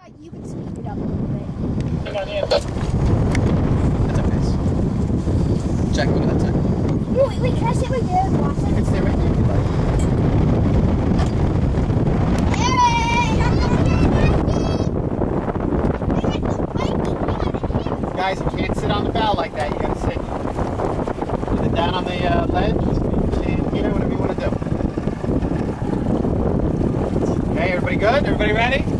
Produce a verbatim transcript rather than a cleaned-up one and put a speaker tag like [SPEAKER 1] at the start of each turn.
[SPEAKER 1] You can speed it up a little bit.
[SPEAKER 2] Hang on, yeah. That's okay. Jack, go to that side.
[SPEAKER 1] No, wait, wait, can I sit right there and watch
[SPEAKER 2] You
[SPEAKER 1] it?
[SPEAKER 2] can stay right there if you like. Guys, you can't sit on the bow like that. You gotta sit either down on the uh, ledge, stand here, whatever you want to do. Okay, everybody good? Everybody ready?